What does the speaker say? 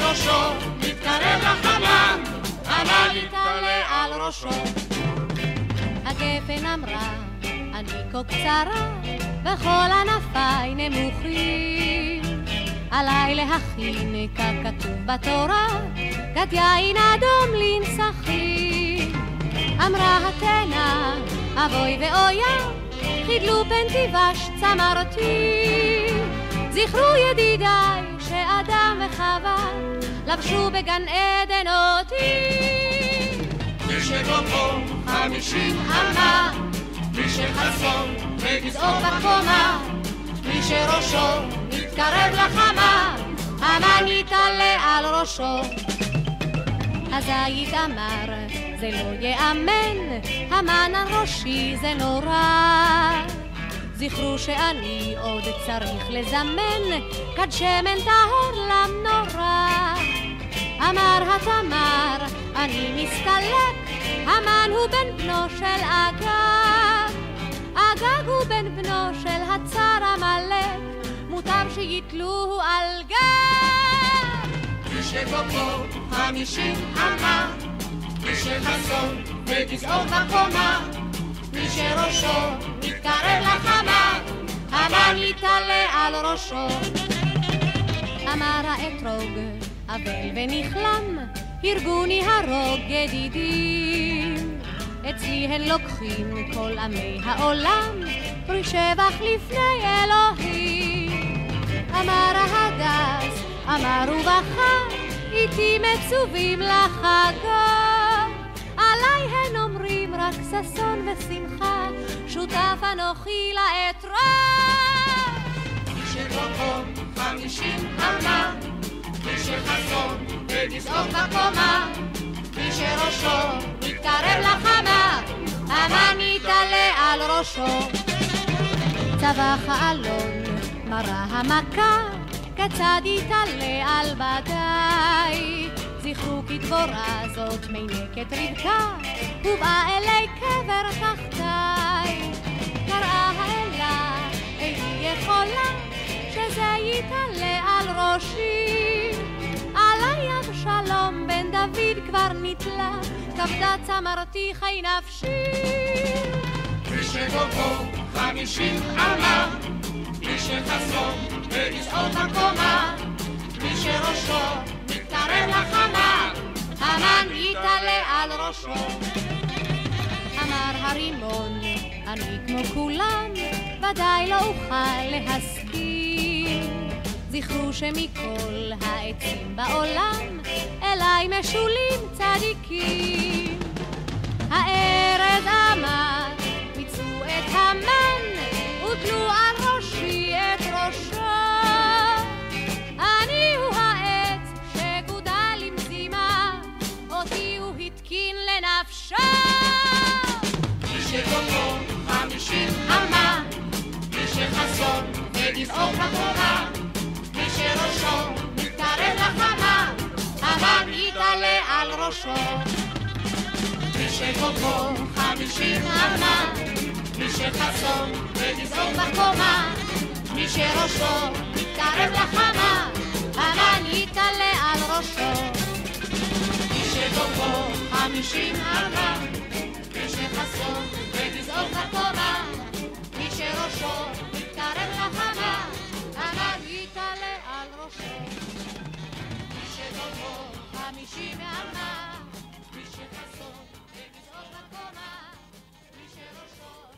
שראשו מתקרב לחמה, המן יתעלה על ראשו. הגפן אמרה, אני כה קצרה, וכל ענפיי נמוכים. עליי להכין ככתוב בתורה, גת יין אדום לנסחים. אמרה התנה, אבוי ואויה, חידלו פן תיבש צמרתי. זכרו ידידיי שאדם וחווה לבשו בגן עדן אותי. מי שגובהו 50 אמה, מי שחסון בגזעו בקומה, מי שראשו מתקרב לחמה, המן יתעלה על ראשו. הזית אמר, זה לא יאמן, המן על ראשי זה נורא. זכרו שאני עוד צריך לזמן, כד שמן טהור למנורה. אמר התמר, אני מסתלק, המן הוא בן בנו של אגג. אגג הוא בן בנו של הצר המלך, מוטב שיתלוהו על גג. מי שגובהו 50 אמה, מי שחסון בגזעו בקומה, מי שראשו מתקרב לחמה, המן יתעלה על ראשו. אמר האתרוג, אבל ונכלם, הרגוני הרוג ידידים. אצלי הן לוקחים כל עמי העולם, פרי שבח לפני אלוהים. אמר ההדס, אמר ובכה, איתי מצווים לחגו. עליי הן אומרים רק ששון ושמחה, שותף אנוכי לאתרוג. מי שגובהו 50 אמה, מי שחסון בגזעו בקומה, מי שראשו מתקרב לחמה, המן יתעלה על ראשו. צבח האלון, מרה המכה, כיצד יתעלה על בדי. זכרו כי דבורה זאת מינקת רבקה, הובאה אלי קבר תחתי. קראה האלה, איני יכולה, שזה יתעלה על ראשי. עלי אבשלום בן דוד כבר נתלה, כבדה צמרתי חי נפשי. מי שגובהו 50 אמה, מי שחסון בגזעו בקומה, מי שראשו מתקרב לחמה, המן יתעלה על ראשו. אמר הרימון, אני כמו כולם, ודאי לא אוכל להסכים. זכרו שמכל העצים בעולם, אליי משולים צדיקים. הארז אמר, ביצעו את המן, ותלו על ראשי את ראשו. אני הוא העץ שגודל עם זימה, אותי הוא התקין לנפשו. מי שגובהו 50 אמה, מי שחסון בגזעו בקומה, מי שראשו מתקרב לחמה, המן יתעלה על ראשו. מי שגובהו 50 אמה, מי שחסון בגזעו בקומה, מי שראשו מתקרב לחמה, המן יתעלה על ראשו. מי שגובהו 50 אמה, מי שחסון בגזעו בקומה, מי שראשו מתקרב לחמה, המן יתעלה על ראשו. מי שגובהו 50 אמה, מי שחסון בגזעו בקומה, מי שראשו